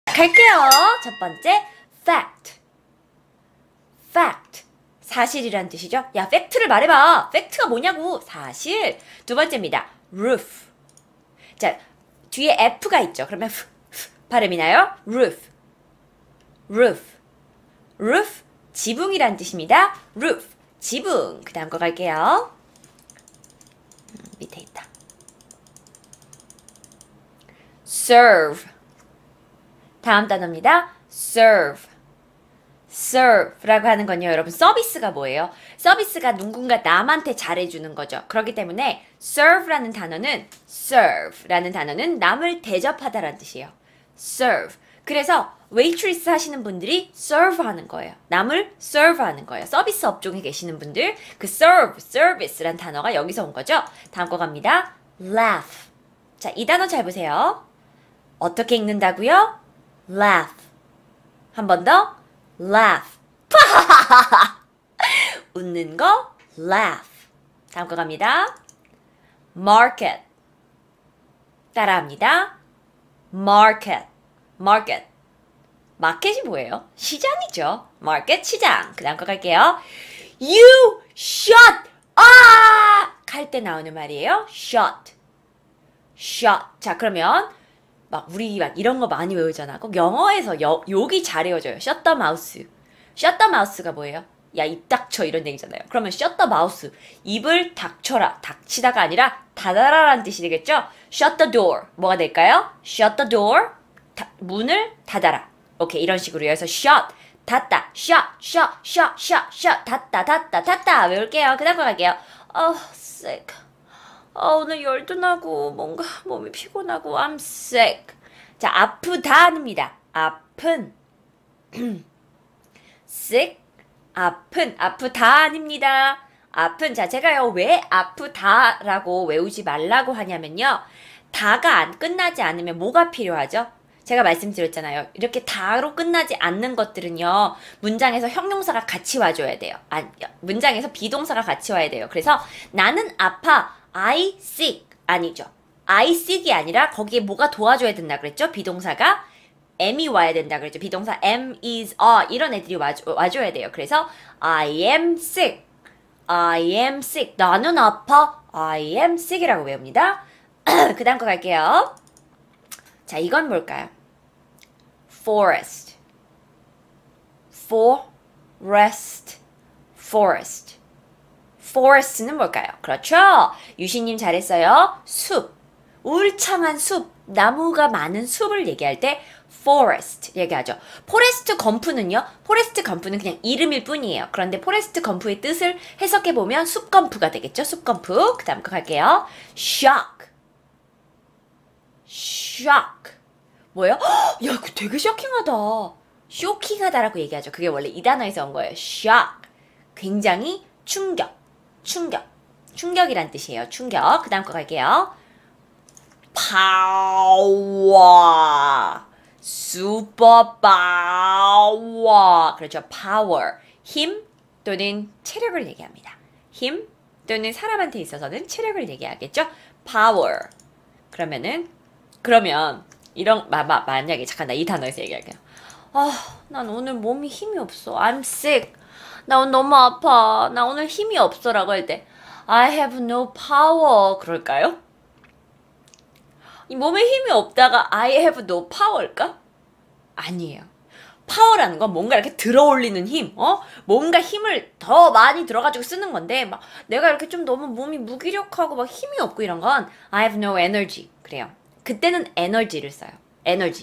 갈게요. 첫 번째, fact. fact. 사실이란 뜻이죠. 야, 팩트를 말해봐. 팩트가 뭐냐고. 사실. 두 번째입니다. roof. 자, 뒤에 F가 있죠. 그러면 발음이 나요. roof. roof. roof. 지붕이란 뜻입니다. roof. 지붕. 그 다음 거 갈게요. 밑에 있다. serve. 다음 단어입니다. serve. serve라고 하는 건요, 여러분, 서비스가 뭐예요? 서비스가 누군가 남한테 잘해주는 거죠. 그렇기 때문에 serve라는 단어는 남을 대접하다라는 뜻이에요. serve. 그래서 waitress 하시는 분들이 serve 하는 거예요. 남을 serve 하는 거예요. 서비스 업종에 계시는 분들, 그 serve, service라는 단어가 여기서 온 거죠. 다음 거 갑니다. laugh. 자, 이 단어 잘 보세요. 어떻게 읽는다고요? laugh. 한 번 더. laugh. 웃는 거 laugh. 다음 거 갑니다. market. 따라합니다. market. market. 마켓이 뭐예요? 시장이죠. market, 시장. 그 다음 거 갈게요. you shut up! 할 때 나오는 말이에요. shut. shut. 자, 그러면 우리 이런 거 많이 외우잖아. 꼭 영어에서 욕이 잘 외워져요. shut the mouse. shut the mouse가 뭐예요? 야, 입 닥쳐 이런 얘기잖아요. 그러면 shut the mouse. 입을 닥쳐라. 닥치다가 아니라 닫아라라는 뜻이 되겠죠? shut the door. 뭐가 될까요? shut the door. 문을 닫아라. 오케이, 이런 식으로 해서 shut. 닫다. shut. 닫다. 외울게요. 그 다음 거 갈게요. sick. 오늘 열도 나고 뭔가 몸이 피곤하고 I'm sick. 자, 아프다입니다. 아픈. sick. 아프다 아닙니다. 아픈. 자, 제가요, 왜 아프다라고 외우지 말라고 하냐면요. 다가 끝나지 않으면 뭐가 필요하죠? 제가 말씀드렸잖아요. 이렇게 다로 끝나지 않는 것들은요, 문장에서 형용사가 같이 와줘야 돼요. 문장에서 비동사가 같이 와야 돼요. 그래서 나는 아파. I sick. 아니죠. I sick이 아니라 거기에 뭐가 도와줘야 된다 그랬죠? 비동사가 am이 와야 된다 그랬죠. 비동사 am, is, are 이런 애들이 와줘야 돼요. 그래서 I am sick. I am sick. 나는 아파. I am sick이라고 외웁니다. 그 다음 거 갈게요. 자, 이건 뭘까요? forest. forest. forest는 뭘까요? 그렇죠. 유신님 잘했어요. 숲. 울창한 숲. 나무가 많은 숲을 얘기할 때 forest 얘기하죠. 포레스트 검프는요. 포레스트 검프는 그냥 이름일 뿐이에요. 그런데 포레스트 검프의 뜻을 해석해보면 숲검프가 되겠죠. 숲검프. 그 다음 거 갈게요. shock. 뭐예요? 야, 그거 되게 쇼킹하다. 쇼킹하다라고 얘기하죠. 그게 원래 이 단어에서 온 거예요. shock. 굉장히 충격이란 뜻이에요. 충격. 그 다음 거 갈게요. power. super power. 그렇죠. power. 힘 또는 체력을 얘기합니다. 힘 또는 사람한테 있어서는 체력을 얘기하겠죠. power. 그러면 만약에 잠깐 나 이 단어에서 얘기할게요. 난 오늘 몸이 힘이 없어. I'm sick. 나 오늘 너무 아파. 나 오늘 힘이 없어라고 할 때 I have no power 그럴까요? 이 몸에 힘이 없다가 I have no power일까? 아니에요. 파워라는 건 뭔가 이렇게 들어올리는 힘, 뭔가 힘을 더 많이 들어가지고 쓰는 건데, 내가 이렇게 좀 너무 몸이 무기력하고 힘이 없고 이런 건 I have no energy. 그래요. 그때는 에너지를 써요. 에너지.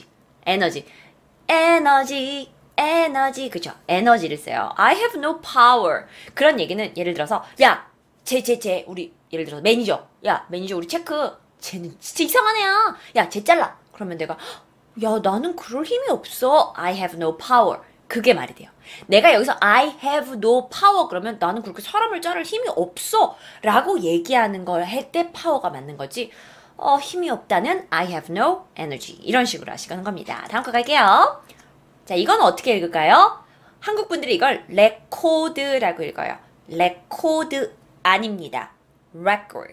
그죠? 에너지를 써요. I have no power. 그런 얘기는 예를 들어서, 야, 우리, 예를 들어서 매니저. 야, 매니저 우리 체크. 쟤는 진짜 이상한 애야. 야, 쟤 잘라. 그러면 내가, 야, 나는 그럴 힘이 없어. I have no power. 그게 말이 돼요. 내가 여기서 I have no power 그러면 나는 그렇게 사람을 자를 힘이 없어. 라고 얘기하는 걸 할 때 파워가 맞는 거지. 힘이 없다는 I have no energy. 이런 식으로 하시는 겁니다. 다음 거 갈게요. 자, 이건 어떻게 읽을까요? 한국 분들이 이걸 레코드라고 읽어요. 레코드 아닙니다. record.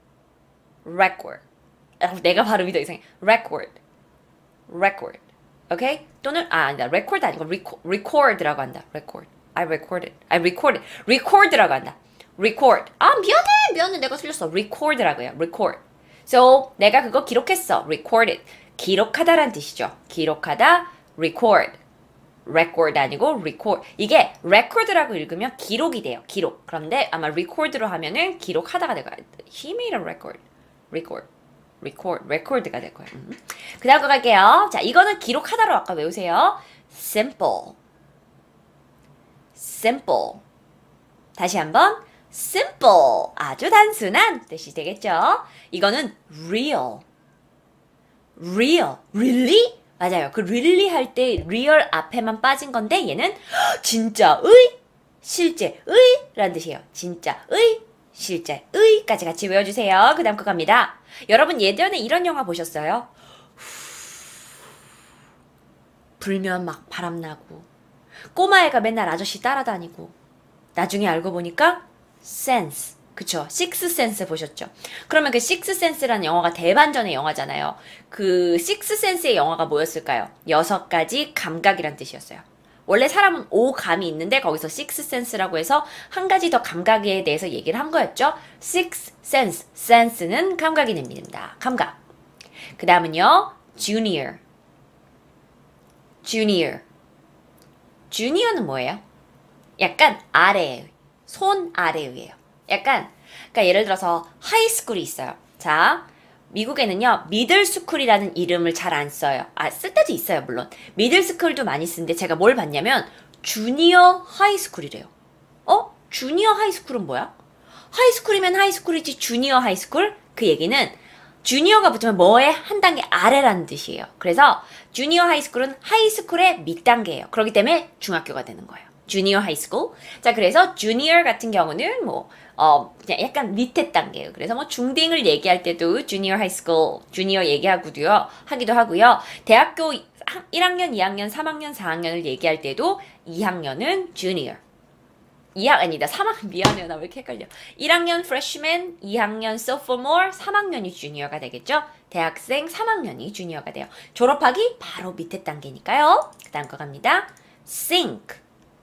내가 발음이 더 이상해. record. 오케이? 또는 아니다. record 아니고 record라고 한다. record. I recorded. record라고 한다. record. 아, 미안해. 내가 틀렸어. record라고요. record. So, 내가 그거 기록했어. recorded. 기록하다란 뜻이죠. 기록하다, record. record 아니고 record. 이게 record라고 읽으면 기록이 돼요. 기록. 그런데 아마 record로 하면은 기록하다가 될 거야. He made a record. record가 될 거예요. 그 다음 거 갈게요. 자, 이거는 기록하다로 아까 외우세요. simple. 다시 한번 simple. 아주 단순한 뜻이 되겠죠. 이거는 real. really? 맞아요. 그 really 할 때 real 앞에만 빠진 건데 얘는 진짜의, 실제의 라는 뜻이에요. 진짜의, 실제의까지 같이 외워주세요. 그 다음 거 갑니다. 여러분 예전에 이런 영화 보셨어요? 불면 막 바람나고 꼬마애가 맨날 아저씨 따라다니고 나중에 알고 보니까 sense. 그쵸? 식스 센스 보셨죠? 그러면 그 식스 센스라는 영화가 대반전의 영화잖아요. 그 식스 센스의 영화가 뭐였을까요? 6가지 감각이란 뜻이었어요. 원래 사람은 5감이 있는데 거기서 식스 센스라고 해서 한 가지 더 감각에 대해서 얘기를 한 거였죠. 식스 센스. 센스는 감각이 됩니다. 감각. 그 다음은요. junior. junior는 뭐예요? 약간 아래에, 손 아래위에요. 약간, 그러니까 예를 들어서 하이스쿨이 있어요. 자, 미국에는요, 미들스쿨이라는 이름을 잘 안 써요. 쓸 때도 있어요, 물론. 미들스쿨도 많이 쓰는데 제가 뭘 봤냐면, 주니어 하이스쿨이래요. 주니어 하이스쿨은 뭐야? 하이스쿨이면 하이스쿨이지, 주니어 하이스쿨? 그 얘기는, 주니어가 붙으면 뭐의 한 단계 아래라는 뜻이에요. 그래서, 주니어 하이스쿨은 하이스쿨의 밑단계예요. 그렇기 때문에 중학교가 되는 거예요. 주니어 하이스쿨. 자, 그래서 주니어 같은 경우는 그냥 약간 밑에 단계예요. 그래서 중딩을 얘기할 때도 주니어 하이스쿨, 주니어 하기도 하고요. 대학교 1학년, 2학년, 3학년, 4학년을 얘기할 때도 2학년은 주니어. 3학년, 미안해요. 나 왜 이렇게 헷갈려. 1학년 freshman, 2학년 sophomore, 3학년이 주니어가 되겠죠? 대학생 3학년이 주니어가 돼요. 졸업하기 바로 밑에 단계니까요. 그 다음 거 갑니다. sink.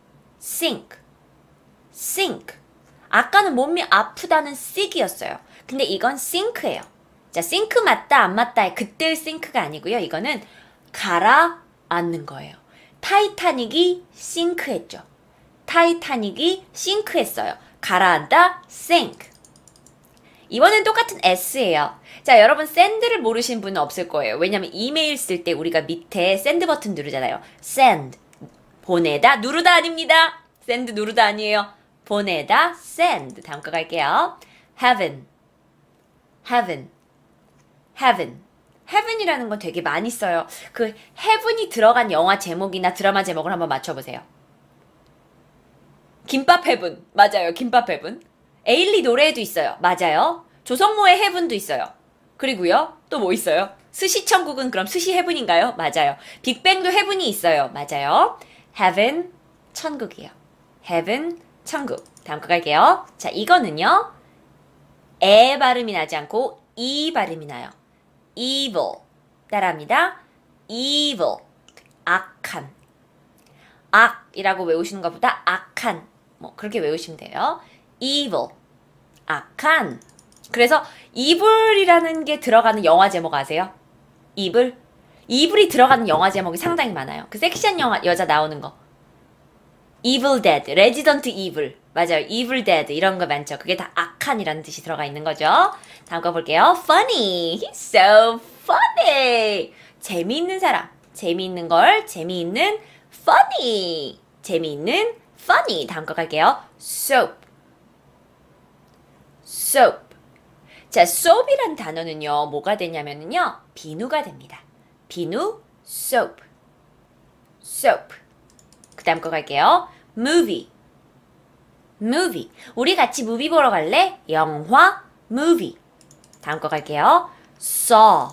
아까는 몸이 아프다는 sick이었어요. 근데 이건 sink예요. 자, sink 맞다 안 맞다의 그때의 sink가 아니고요. 이거는 가라앉는 거예요. 타이타닉이 sink했죠. 타이타닉이 sink했어요. 가라앉다 sink. 이번엔 똑같은 s예요. 자, 여러분 send를 모르신 분은 없을 거예요. 왜냐면 이메일 쓸 때 우리가 밑에 send 버튼 누르잖아요. send. 보내다, 누르다 아닙니다. send 누르다 아니에요. 보내다, send. 다음 거 갈게요. heaven. heaven이라는 건 되게 많이 써요. 그 heaven이 들어간 영화 제목이나 드라마 제목을 한번 맞춰보세요. 김밥 heaven. 맞아요. 김밥 heaven. 에일리 노래에도 있어요. 맞아요. 조성모의 heaven도 있어요. 그리고요. 또 뭐 있어요? 스시천국은 그럼 스시 heaven인가요? 맞아요. 빅뱅도 heaven이 있어요. 맞아요. heaven, 천국이요. heaven, 천국. 다음 거 갈게요. 자, 이거는요. 에 발음이 나지 않고 이 발음이 나요. evil. 따라합니다. evil. 악한. 악이라고 외우시는 것보다 악한. 그렇게 외우시면 돼요. evil. 악한. 그래서 evil이라는 게 들어가는 영화 제목 아세요? evil. evil이 들어가는 영화 제목이 상당히 많아요. 그 섹시한 여자 나오는 거. Evil Dead, Resident Evil. 맞아요. Evil Dead 이런 거 많죠. 그게 다 악한이라는 뜻이 들어가 있는 거죠. 다음 거 볼게요. Funny. He's so funny. 재미있는 사람. 재미있는 걸 재미있는 funny. 재미있는 funny. 다음 거 갈게요. Soap. 자, soap이란 단어는요. 뭐가 되냐면요. 비누가 됩니다. 비누, soap. 그 다음 거 갈게요. movie. 우리 같이 무비 보러 갈래? 영화, movie. 다음 거 갈게요. saw.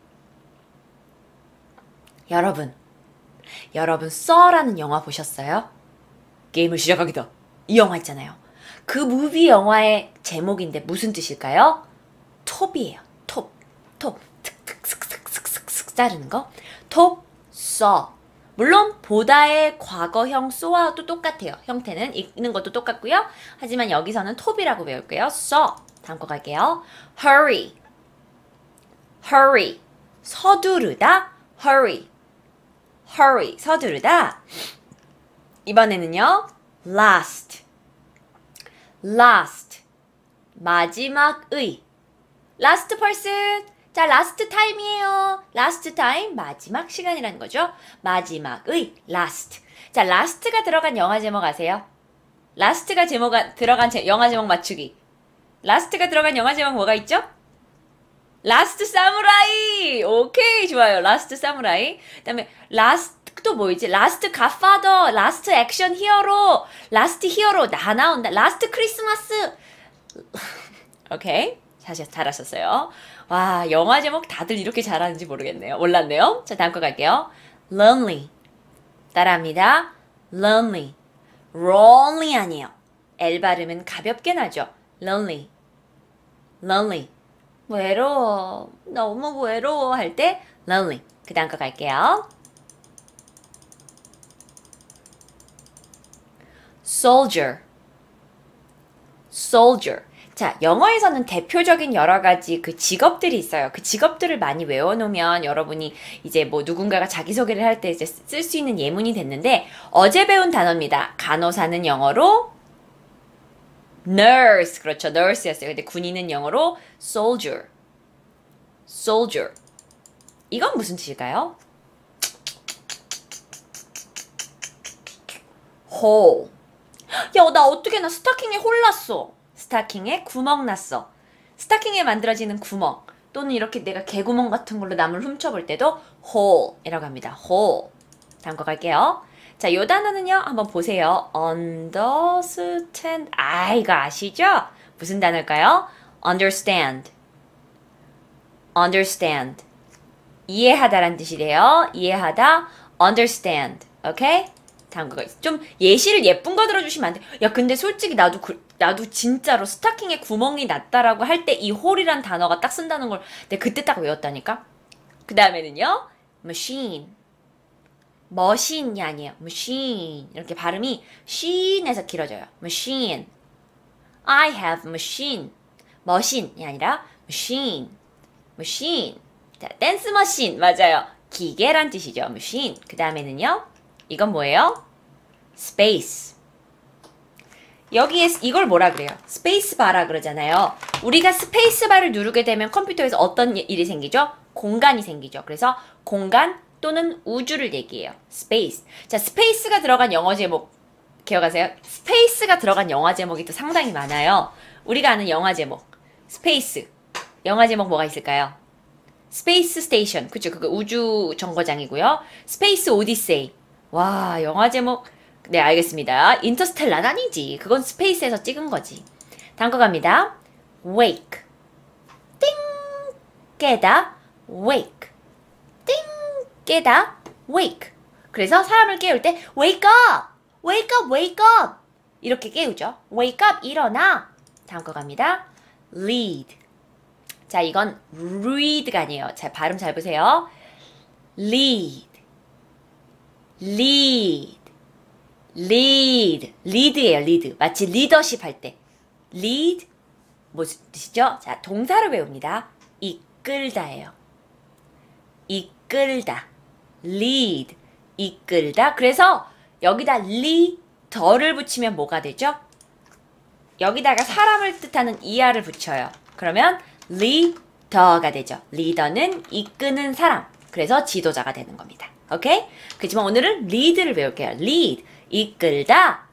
여러분 saw라는 영화 보셨어요? 게임을 시작하기다. 이 영화 있잖아요. 그 무비 영화의 제목인데 무슨 뜻일까요? 톱이에요. 톱. 슥슥슥슥슥 자르는 거. 톱, saw. 물론 보다의 과거형 saw와도 똑같아요. 형태는 읽는 것도 똑같고요. 하지만 여기서는 톱이라고 배울게요. saw. 다음 거 갈게요. hurry. hurry. 서두르다. hurry. hurry. 서두르다. 이번에는요. last. last. 마지막의. last person. 자, last time이에요. last time, 마지막 시간이라는 거죠. 마지막의 last. 자, last가 들어간 영화 제목 아세요? last가 들어간 영화 제목 맞추기. last가 들어간 영화 제목 뭐가 있죠? Last Samurai! 오케이, 좋아요. Last Samurai. 그 다음에 last 또 뭐 있지? Last Godfather, Last Action Hero, Last Hero 다 나온다. Last Christmas. 오케이. 잘하셨어요. 와, 영화 제목 다들 이렇게 잘하는지 모르겠네요. 몰랐네요. 자, 다음 거 갈게요. Lonely. 따라합니다. Lonely. Lonely 아니에요. L 발음은 가볍게 나죠. Lonely. Lonely. 외로워. 너무 외로워 할 때 lonely. 그 다음 거 갈게요. soldier. soldier. 자, 영어에서는 대표적인 여러 가지 그 직업들이 있어요. 그 직업들을 많이 외워놓으면 여러분이 이제 뭐 누군가가 자기소개를 할 때 이제 쓸 수 있는 예문이 됐는데 어제 배운 단어입니다. 간호사는 영어로 nurse. 그렇죠. nurse였어요. 근데 군인은 영어로 soldier. soldier. 이건 무슨 뜻일까요? hole. 야, 나 어떻게 나 스타킹에 홀 났어. 스타킹에 구멍 났어. 스타킹에 만들어지는 구멍 또는 이렇게 내가 개구멍 같은 걸로 남을 훔쳐볼 때도 hole이라고 합니다. hole. 다음 거 갈게요. 자, 요 단어는요. 한번 보세요. understand. 아, 이거 아시죠? 무슨 단어일까요? understand. understand. 이해하다란 뜻이래요. 이해하다. understand. 오케이? 다음 거 좀 예시를 예쁜 거 들어주시면 안 돼. 야, 근데 솔직히 나도 진짜로 스타킹에 구멍이 났다라고 할 때 이 홀이란 단어가 딱 쓴다는 걸 내가 그때 딱 외웠다니까? 그 다음에는요. machine. 머신이 아니에요. machine. 이렇게 발음이 she에서 길어져요. machine. I have machine. 머신이 아니라 machine. machine. 자, 댄스 머신. 맞아요. 기계란 뜻이죠. machine. 그 다음에는요. 이건 뭐예요? space. 여기에 이걸 뭐라 그래요? 스페이스 바라 그러잖아요. 우리가 스페이스 바를 누르게 되면 컴퓨터에서 어떤 일이 생기죠? 공간이 생기죠. 그래서 공간 또는 우주를 얘기해요. space. 자, 스페이스가 들어간 영어 제목 기억하세요? 스페이스가 들어간 영화 제목이 또 상당히 많아요. 우리가 아는 영화 제목 스페이스. 영화 제목 뭐가 있을까요? 스페이스 스테이션. 그쵸? 그거 우주 정거장이고요. 스페이스 오디세이. 와, 영화 제목. 네, 알겠습니다. 인터스텔라는 아니지. 그건 스페이스에서 찍은 거지. 다음 거 갑니다. wake. 띵! 깨다. wake. 띵! 깨다. wake. 그래서 사람을 깨울 때 wake up! wake up! wake up! 이렇게 깨우죠. wake up! 일어나. 다음 거 갑니다. lead. 자, 이건 read가 아니에요. 자, 발음 잘 보세요. lead. lead. lead. lead예요, lead. 마치 리더십 할 때. lead. 무슨 뜻이죠? 자, 동사를 외웁니다. 이끌다예요. 이끌다. lead. 이끌다. 그래서 여기다 leader를 붙이면 뭐가 되죠? 여기다가 사람을 뜻하는 er를 붙여요. 그러면 leader가 되죠. 리더는 이끄는 사람. 그래서 지도자가 되는 겁니다. 오케이? 그렇지만 오늘은 lead를 배울게요. lead. 이끌다.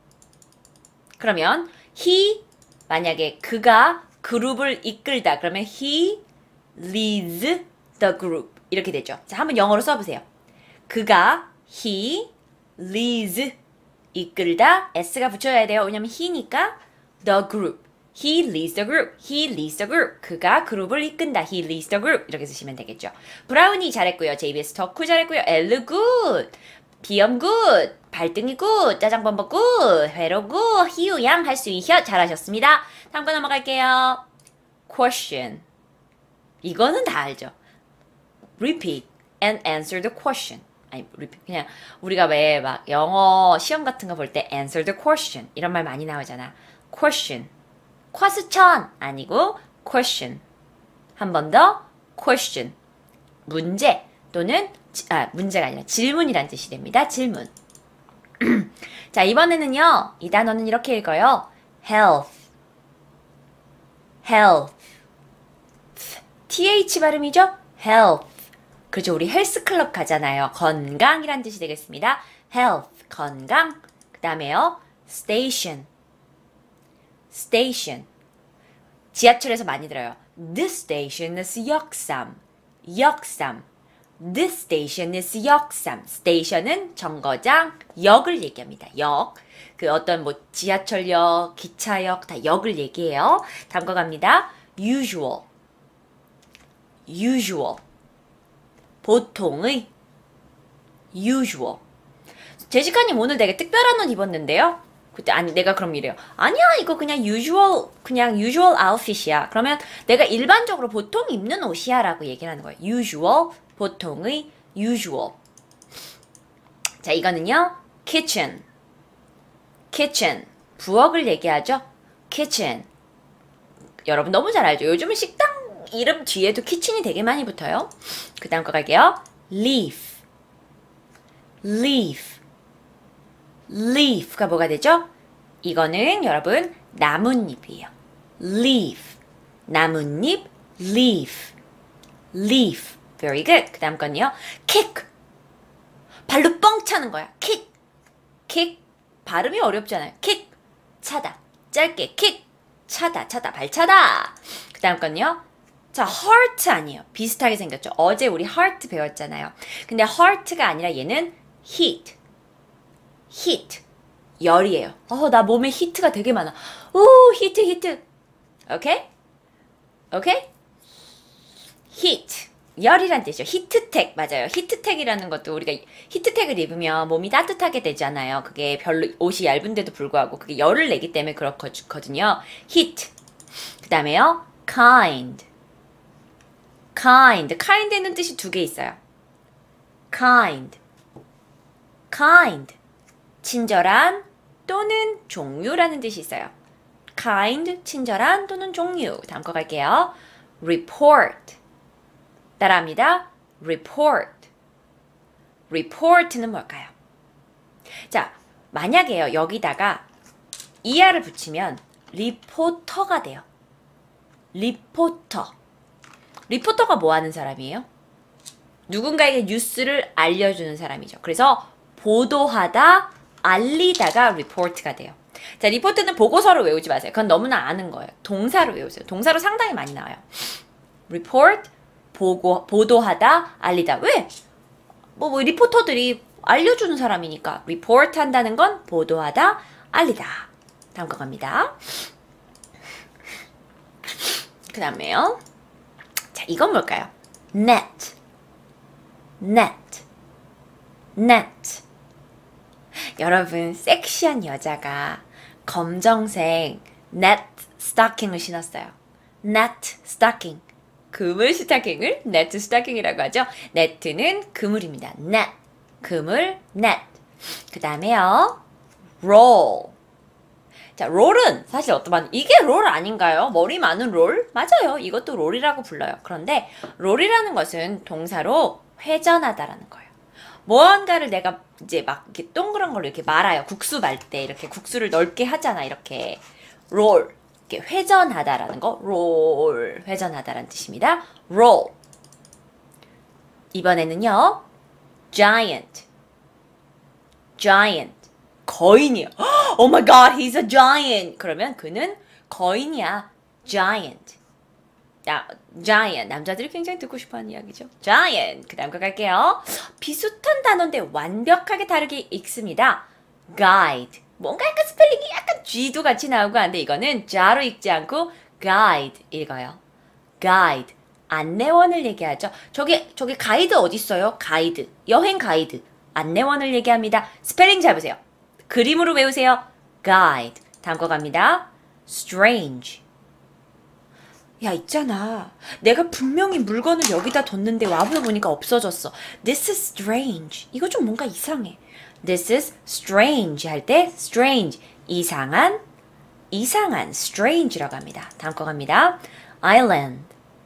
그러면 he 만약에 그가 그룹을 이끌다. 그러면 he leads the group. 이렇게 되죠. 자, 한번 영어로 써보세요. 그가 he leads 이끌다. s가 붙여야 돼요. 왜냐면 he니까 the group. He leads the group. He leads the group. 그가 그룹을 이끈다. He leads the group. 이렇게 쓰시면 되겠죠. 브라우니 잘했고요. JBS 덕후 잘했고요. 엘르 굿. 비염 굿. 발등이 굿. 짜장범벅 굿. 회로 굿. 희우양 할 수 있혀. 잘하셨습니다. 다음 거 넘어갈게요. Question. 이거는 다 알죠. Repeat and answer the question. 아니, 그냥 우리가 왜 막 영어 시험 같은 거 볼 때 answer the question 이런 말 많이 나오잖아. question. 퀘스천 아니고 question. 한 번 더 question. 문제 또는 문제가 아니라 질문이란 뜻이 됩니다. 질문. 자, 이번에는요. 이 단어는 이렇게 읽어요. health. health. th 발음이죠? health. 그죠? 우리 헬스클럽 가잖아요. 건강이란 뜻이 되겠습니다. health, 건강. 그 다음에요. station. station. 지하철에서 많이 들어요. This station is 역삼. 역삼. This station is 역삼. station은 정거장, 역을 얘기합니다. 역. 그 어떤 뭐 지하철역, 기차역 다 역을 얘기해요. 다음거 갑니다. usual. usual. 보통의 usual. 제시카님 오늘 되게 특별한 옷 입었는데요. 그때 아니 내가 그럼 이래요. 아니야 이거 그냥 usual outfit이야. 그러면 내가 일반적으로 보통 입는 옷이야 라고 얘기를 하는 거예요. usual. 보통의 usual. 자 이거는요. kitchen. kitchen. 부엌을 얘기하죠. kitchen. 여러분 너무 잘 알죠. 요즘은 식당 이름 뒤에도 키친이 되게 많이 붙어요. 그 다음 거 갈게요. leaf. leaf. leaf가 뭐가 되죠? 이거는 여러분 나뭇잎이에요. leaf. 나뭇잎. leaf. leaf. very good. 그 다음 건요. kick. 발로 뻥 차는 거야. kick. kick. 발음이 어렵잖아요. kick. 차다. 짧게 kick. 차다. 차다. 발 차다. 그 다음 건요. 자, heart 아니에요. 비슷하게 생겼죠. 어제 우리 heart 배웠잖아요. 근데 heart가 아니라 얘는 heat. heat. 열이에요. 나 몸에 히트가 되게 많아. 오, 히트. 오케이? 오케이? heat. 열이란 뜻이죠. 히트텍 맞아요. 히트텍이라는 것도 우리가 히트텍을 입으면 몸이 따뜻하게 되잖아요. 그게 별로 옷이 얇은데도 불구하고 그게 열을 내기 때문에 그렇거든요. heat. 그 다음에요. kind. kind는 뜻이 두 개 있어요. kind. 친절한 또는 종류라는 뜻이 있어요. kind, 친절한 또는 종류. 다음 거 갈게요. report. 따라합니다. report는 뭘까요? 자, 만약에요. 여기다가 er를 붙이면 리포터가 돼요. 리포터가 뭐 하는 사람이에요? 누군가에게 뉴스를 알려주는 사람이죠. 그래서 보도하다, 알리다가 리포트가 돼요. 자, 리포트는 보고서를 외우지 마세요. 그건 너무나 아는 거예요. 동사로 외우세요. 동사로 상당히 많이 나와요. report, 보도하다, 알리다. 왜? 뭐 리포터들이 알려주는 사람이니까 report 한다는 건 보도하다, 알리다. 다음 거 갑니다. 그 다음에요. 자, 이건 뭘까요? net. 여러분, 섹시한 여자가 검정색 net 스타킹을 신었어요. net 스타킹. 그물 스타킹을 net 스타킹이라고 하죠. net는 그물입니다. net. 그물, net. 그 다음에요. roll. 자, 롤은 사실 이게 롤 아닌가요? 머리 많은 롤? 맞아요. 이것도 롤이라고 불러요. 그런데 롤이라는 것은 동사로 회전하다라는 거예요. 무언가를 내가 이제 막 이렇게 동그란 걸로 이렇게 말아요. 국수 말 때 이렇게 국수를 넓게 하잖아. 이렇게 롤. 이렇게 회전하다라는 거. 롤. 회전하다라는 뜻입니다. roll. 이번에는요. giant. 거인이요. Oh my god, he's a giant. 그러면 그는 거인이야. giant. giant. 남자들이 굉장히 듣고 싶어하는 이야기죠. giant. 그 다음 거 갈게요. 비슷한 단어인데 완벽하게 다르게 읽습니다. guide. 뭔가 약간 스펠링이 약간 G도 같이 나오고 하는데 이거는 자로 읽지 않고 guide 읽어요. guide. 안내원을 얘기하죠. 저기 가이드 어디 있어요? 가이드. 여행 가이드. 안내원을 얘기합니다. 스펠링 잡으세요. 그림으로 외우세요. guide. 다음 거 갑니다. strange. 야, 있잖아. 내가 분명히 물건을 여기다 뒀는데 와서 보니까 없어졌어. This is strange. 이거 좀 뭔가 이상해. This is strange 할 때 strange. 이상한, strange라고 합니다. 다음 거 갑니다. island.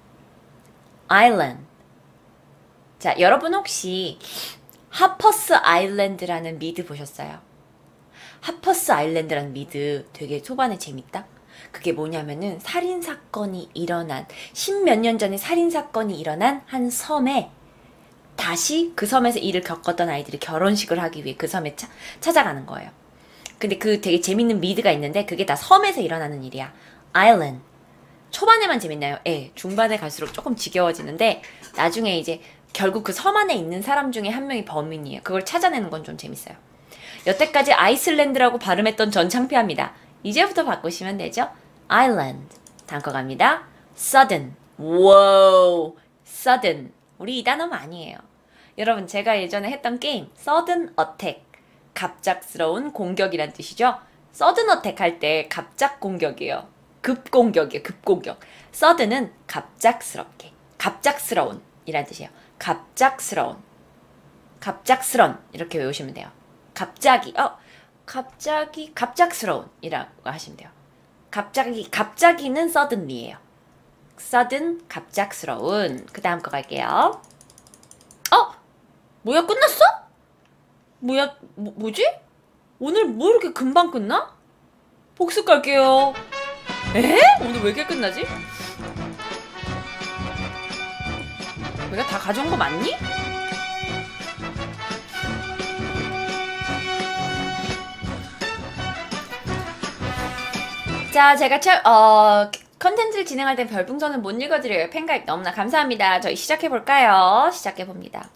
자, 여러분 혹시 하퍼스 아일랜드라는 미드 보셨어요? 하퍼스 아일랜드라는 미드 되게 초반에 재밌다? 그게 뭐냐면은 살인사건이 일어난, 십몇 년 전에 살인사건이 일어난 한 섬에 다시 그 섬에서 일을 겪었던 아이들이 결혼식을 하기 위해 그 섬에 찾아가는 거예요. 근데 그 되게 재밌는 미드가 있는데 그게 다 섬에서 일어나는 일이야. 아일랜드. 초반에만 재밌나요? 예, 중반에 갈수록 조금 지겨워지는데 나중에 이제 결국 그 섬 안에 있는 사람 중에 한 명이 범인이에요. 그걸 찾아내는 건 좀 재밌어요. 여태까지 아이슬랜드라고 발음했던 전 창피합니다. 이제부터 바꾸시면 되죠? Island. 다음 거 갑니다. Sudden. wow. Sudden. 우리 이 단어 많이 해요. 여러분 제가 예전에 했던 게임 Sudden Attack. 갑작스러운 공격이란 뜻이죠. Sudden Attack 할 때 갑작 공격이에요. 급공격이에요. 급공격. Sudden은 갑작스럽게. 갑작스러운 이란 뜻이에요. 갑작스러운. 갑작스런 이렇게 외우시면 돼요. 갑작스러운 이라고 하시면 돼요. 갑자기는 suddenly예요. sudden, 갑작스러운. 그 다음 거 갈게요. 뭐야, 끝났어? 뭐야, 뭐지? 오늘 뭐 이렇게 금방 끝나? 복습 갈게요. 오늘 왜 이렇게 끝나지? 내가 다 가져온 거 맞니? 자, 제가 컨텐츠를 진행할 땐 별풍선은 못 읽어드려요. 팬가입 너무나 감사합니다. 저희 시작해볼까요? 시작해봅니다.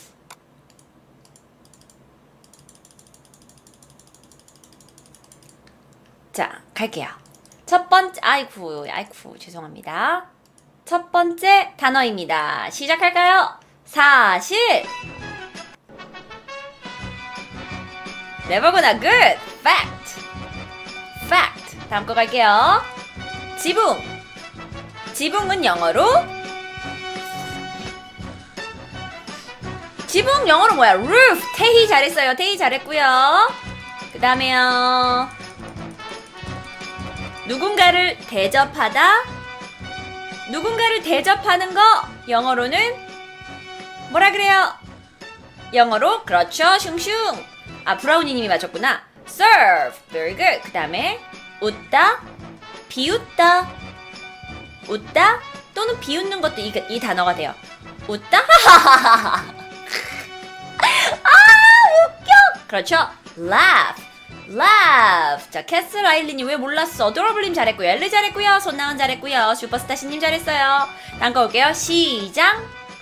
자, 갈게요. 첫 번째, 아이쿠, 죄송합니다. 첫 번째 단어입니다. 시작할까요? 사실. never구나. good. fact. 다음 거 갈게요. 지붕. 지붕은 영어로? 지붕 영어로 뭐야? roof. 태희 잘했어요. 태희 잘했고요. 그 다음에요. 누군가를 대접하다. 누군가를 대접하는 거 영어로는 뭐라 그래요? 영어로 그렇죠. 슝슝. 브라우니님이 맞췄구나. serve. very good. 그 다음에 웃다, 비웃다. 웃다 또는 비웃는 것도 이 단어가 돼요. 웃다? 웃겨. 그렇죠. laugh. 자, 캐슬 아일린이 왜 몰랐어? 도러블님 잘했고요. 엘리 잘했고요. 손나은 잘했고요. 슈퍼스타시님 잘했어요. 다음 거 올게요. 시장.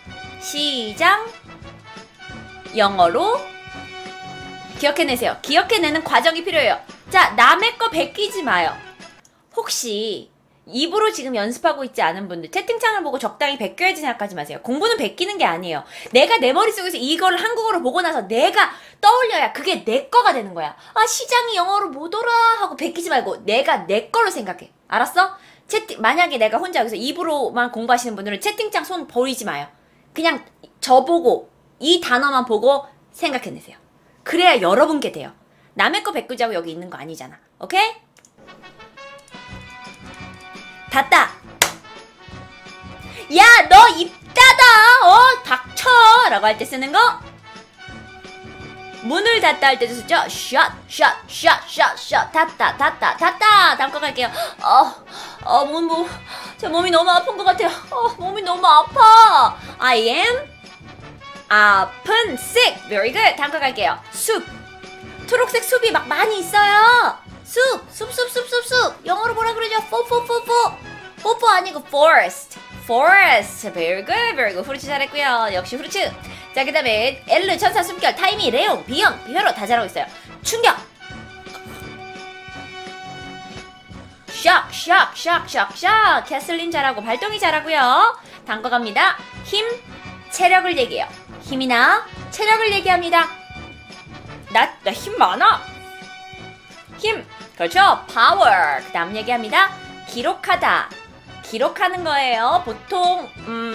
영어로 기억해내세요. 기억해내는 과정이 필요해요. 자, 남의 거 베끼지 마요. 혹시 입으로 지금 연습하고 있지 않은 분들 채팅창을 보고 적당히 베껴야지 생각하지 마세요. 공부는 베끼는 게 아니에요. 내가 내 머릿속에서 이거를 한국어로 보고 나서 내가 떠올려야 그게 내 거가 되는 거야. 시장이 영어로 뭐더라 하고 베끼지 말고 내가 내 걸로 생각해. 알았어? 만약에 내가 혼자 여기서 입으로만 공부하시는 분들은 채팅창 손 버리지 마요. 그냥 저보고 이 단어만 보고 생각해내세요. 그래야 여러분께 돼요. 남의 거 베꾸자고 여기 있는 거 아니잖아. 오케이? 닫다. 야, 너 입 닫아. 닥쳐. 라고 할 때 쓰는 거. 문을 닫다 할 때도 쓰죠. shut. 닫다. 다음 거 갈게요. 제 몸이 너무 아픈 것 같아요. 몸이 너무 아파. I am 아픈 sick. very good. 다음 거 갈게요. 숲. 초록색 숲이 막 많이 있어요. 숲. 영어로 뭐라 그러죠? 뽀뽀 아니고 forest. very good. 후르츠 잘했고요. 역시 후르츠. 자, 그 다음에 엘르, 천사, 숨결, 타이미, 레옹, 비영, 비회로 다 잘하고 있어요. 충격. 샥. 캐슬린 잘하고 발동이 잘하고요. 다음 거 갑니다. 힘, 체력을 얘기해요. 힘이나 체력을 얘기합니다. 나 힘 많아. 힘. 그렇죠. power. 그 다음 얘기합니다. 기록하다. 기록하는 거예요. 보통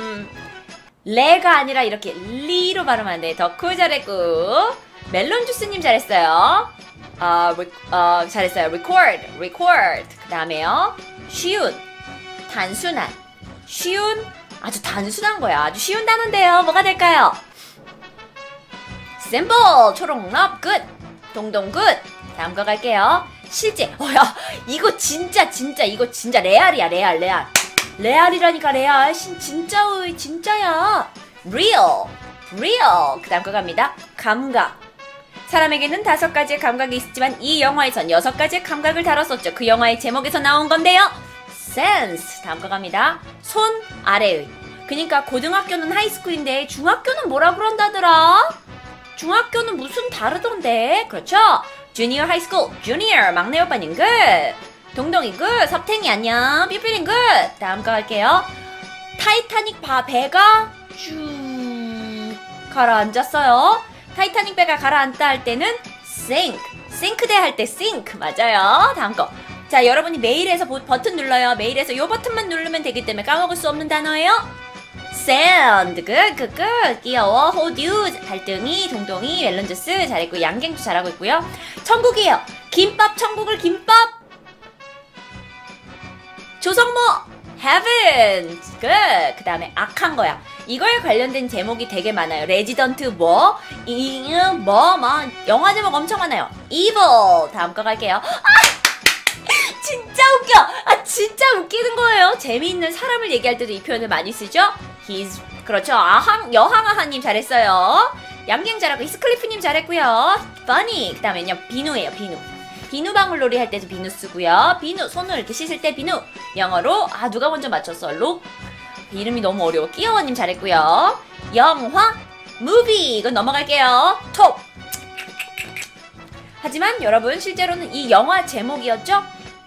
레가 아니라 이렇게 리로 발음하는데 덕후 잘했고 멜론 주스님 잘했어요. 잘했어요. record. 그 다음에요. 쉬운, 단순한, 쉬운, 아주 단순한 거야. 아주 쉬운 단어인데요. 뭐가 될까요? simple, 초록럽, good, 동동 good. 다음 거 갈게요. 실제, 야, 이거 진짜 레알이야, 레알. 레알이라니까, 레알. 진짜야. real. 그 다음 거 갑니다. 감각. 사람에게는 5가지의 감각이 있지만 이 영화에선 6가지의 감각을 다뤘었죠. 그 영화의 제목에서 나온 건데요. sense. 다음 거 갑니다. 손 아래의. 그러니까 고등학교는 하이스쿨인데 중학교는 뭐라 그런다더라? 중학교는 무슨 다르던데? 그렇죠? 주니어 하이스쿨. 주니어 막내 오빠님 굿. 동동이 굿. 섭탱이 안녕. 삐삐린 굿. 다음 거 갈게요. 타이타닉 배가 쭉 가라앉았어요. 타이타닉 배가 가라앉다 할 때는 sink. 싱크대 할 때 sink. 맞아요. 다음 거. 자, 여러분이 메일에서 버튼 눌러요. 메일에서 요 버튼만 누르면 되기 때문에 까먹을 수 없는 단어예요. sand. good. 귀여워. 호듀. 달등이, 동동이, 멜론주스 잘했고 양갱도 잘하고 있고요. 천국이에요. 김밥, 천국을 김밥. 조성모. heaven. good. 그 다음에 악한 거야. 이거에 관련된 제목이 되게 많아요. 레지던트 영화 제목 엄청 많아요. evil. 다음 거 갈게요. 진짜 웃겨. 진짜 웃기는 거예요. 재미있는 사람을 얘기할 때도 이 표현을 많이 쓰죠. 그렇죠. 여항아하님 잘했어요. 양갱 잘하고 히스클리프님 잘했고요. funny. 그 다음에는요. 비누예요. 비누방울놀이 할 때도 비누 쓰고요. 비누. 손을 이렇게 씻을 때 비누. 영어로 누가 먼저 맞췄어? 이름이 너무 어려워. 끼어워님 잘했고요. 영화, movie. 이건 넘어갈게요. 톱. 하지만 여러분 실제로는 이 영화 제목이었죠?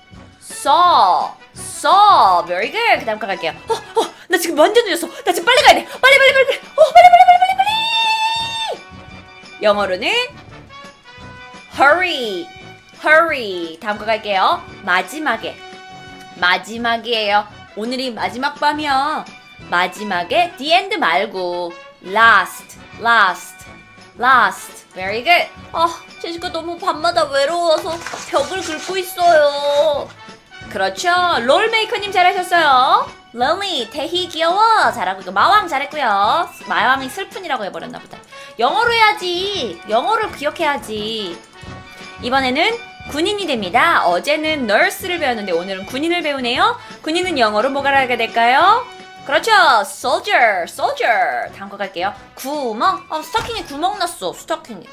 saw. very good. 그 다음 거 갈게요. 나 지금 완전 늦었어. 나 지금 빨리 가야 돼. 빨리. 빨리. 영어로는 hurry. 다음 거 갈게요. 마지막이에요. 오늘이 마지막 밤이야. 마지막에 the end 말고 last. very good. 제시가 너무 밤마다 외로워서 벽을 긁고 있어요. 그렇죠. 롤메이커님 잘하셨어요. lonely, 태희 귀여워. 잘하고 있고 마왕 잘했고요. 마왕이 슬픈이라고 해버렸나 보다. 영어로 해야지. 영어를 기억해야지. 이번에는 군인이 됩니다. 어제는 nurse를 배웠는데 오늘은 군인을 배우네요. 군인은 영어로 뭐가 하게 될까요? 그렇죠. soldier. 다음 거 갈게요. 구멍. 스타킹에 구멍 났어. 스타킹에.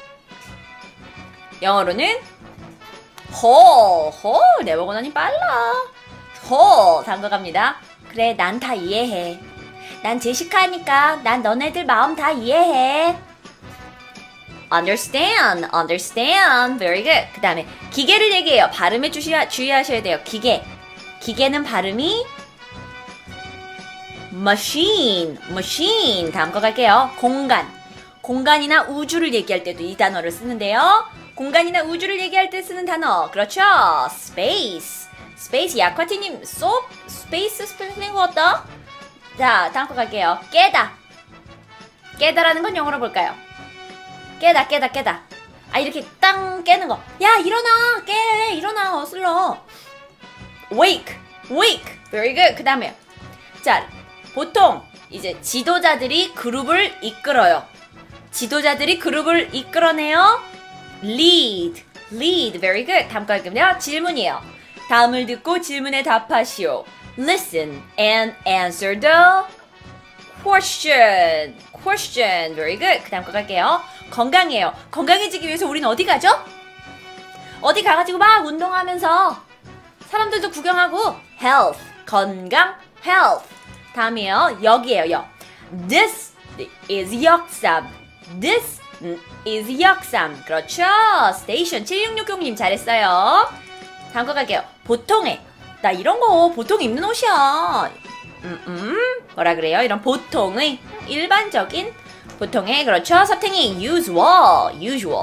영어로는 hole. 내 보고나니 빨라. hole. 다음 거 갑니다. 그래, 난 다 이해해. 난 제시카니까 난 너네들 마음 다 이해해. understand. very good. 그 다음에 기계를 얘기해요. 발음에 주의하셔야 돼요. 기계는 발음이 machine. 다음 거 갈게요. 공간이나 우주를 얘기할 때도 이 단어를 쓰는데요. 공간이나 우주를 얘기할 때 쓰는 단어. 그렇죠. space. 약화티님 space 스펠링 것 같다. 자, 다음 거 갈게요. 깨다라는 건 영어로 볼까요? 깨다. 이렇게 땅 깨는 거. 야, 일어나. 일어나. 어슬러. wake. very good. 그 다음에요. 자, 보통 이제 지도자들이 그룹을 이끌어요. 지도자들이 그룹을 이끌어내요. lead. very good. 다음 거 할게요. 질문이에요. 다음을 듣고 질문에 답하시오. listen and answer the question. very good. 그 다음 거 갈게요. 건강이에요. 건강해지기 위해서 우리는 어디 가죠? 어디 가가지고 막 운동하면서 사람들도 구경하고 health. 건강 health. 다음이에요. 역이에요. This is 역삼. 그렇죠. 스테이션 7660님 잘했어요. 다음 거 갈게요. 보통의. 나 이런 거 보통 입는 옷이야. 뭐라 그래요? 이런 보통의 일반적인 보통의. 그렇죠. 서탱이 usual.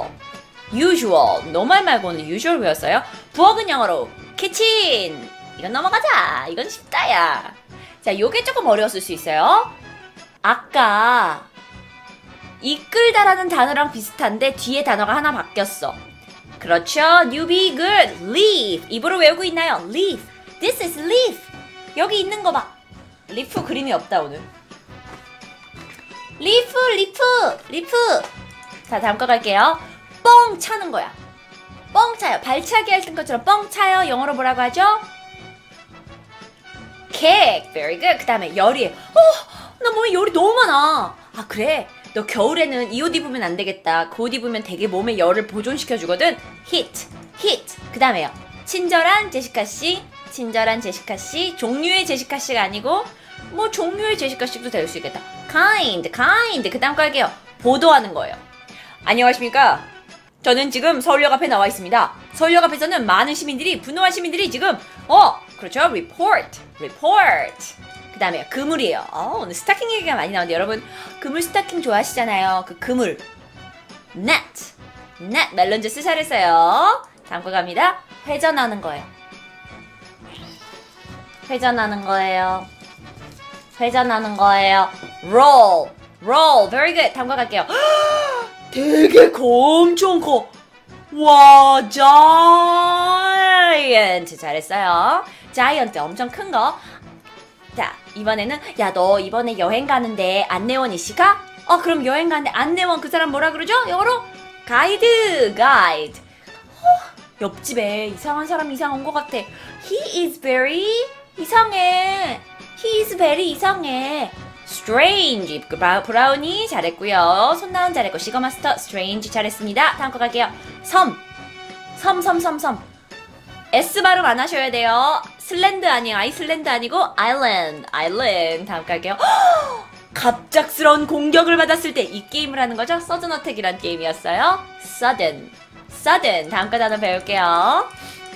노말 말고는 usual 배웠어요. 부엌은 영어로 kitchen. 이건 넘어가자. 이건 쉽다야. 자, 요게 조금 어려웠을 수 있어요. 아까 이끌다라는 단어랑 비슷한데 뒤에 단어가 하나 바뀌었어. 그렇죠. newbie good. leaf. 입으로 외우고 있나요? leaf. This is leaf. 여기 있는 거 봐. 리프 그림이 없다 오늘. 리프. 자, 다음 거 갈게요. 뻥 차는 거야. 뻥 차요. 발차기 할 것처럼 뻥 차요. 영어로 뭐라고 하죠? kick. Very good. 그 다음에 열이. 나 몸에 열이 너무 많아. 아, 그래. 너 겨울에는 이 옷 입으면 안 되겠다. 그 옷 입으면 되게 몸에 열을 보존시켜주거든. heat. 그 다음에요. 친절한 제시카씨. 종류의 제시카씨가 아니고 뭐 종류의 제시카씨도 될 수 있겠다. kind. 그 다음 거 할게요. 보도하는 거예요. 안녕하십니까. 저는 지금 서울역 앞에 나와 있습니다. 서울역 앞에서는 많은 시민들이, 분노한 시민들이 지금 그렇죠. report. 그 다음에 그물이에요. 오늘 스타킹 얘기가 많이 나오는데 여러분 그물 스타킹 좋아하시잖아요. 그 그물 net 멜론 주스 잘했어요. 다음 거 갑니다. 회전하는 거예요. roll. Very good. 다음 거 갈게요. 되게 엄청 커. 와, giant. 잘했어요. giant 엄청 큰 거. 자, 이번에는 야, 너 이번에 여행 가는데 안내원 이씨가? 그럼 여행 가는데 안내원 그 사람 뭐라 그러죠? 영어로? 가이드. 옆집에 이상한 사람 이상 온 것 같아. He is very 이상해. strange. 브라우니 잘했고요. 손나은 잘했고 시거마스터 strange 잘했습니다. 다음 거 갈게요. 섬. S 발음 안 하셔야 돼요. 슬랜드 아니에요. 아이슬랜드 아니고 아일랜드. 다음 갈게요. 갑작스러운 공격을 받았을 때 이 게임을 하는 거죠. 서든 어택이란 게임이었어요. sudden. 다음 거 단어 배울게요.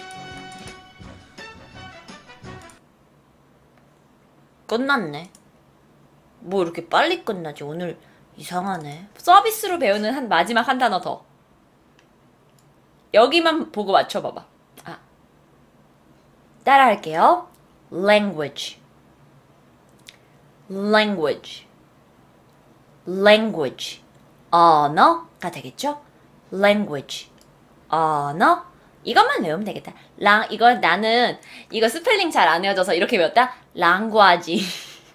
끝났네. 뭐 이렇게 빨리 끝나지? 오늘 이상하네. 서비스로 배우는 마지막 한 단어 더. 여기만 보고 맞춰봐봐. 따라 할게요. language. 언어가 되겠죠? language. 언어. 이것만 외우면 되겠다. 나는 이거 스펠링 잘 안 외워져서 이렇게 외웠다. 랑구아지.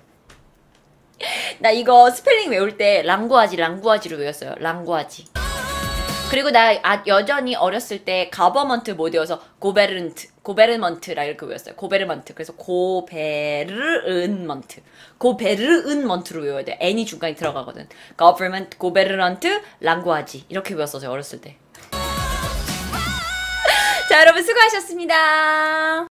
나 이거 스펠링 외울 때 랑구아지로 외웠어요. 랑구아지. 그리고 나 여전히 어렸을 때 가버먼트 못 외워서 고베르먼트라 이렇게 외웠어요. 고베르먼트. 그래서 고베르은먼트로 외워야 돼. N이 중간에 들어가거든. government, 고베르먼트, 랑구아지 이렇게 외웠어요. 어렸을 때. 자, 여러분 수고하셨습니다.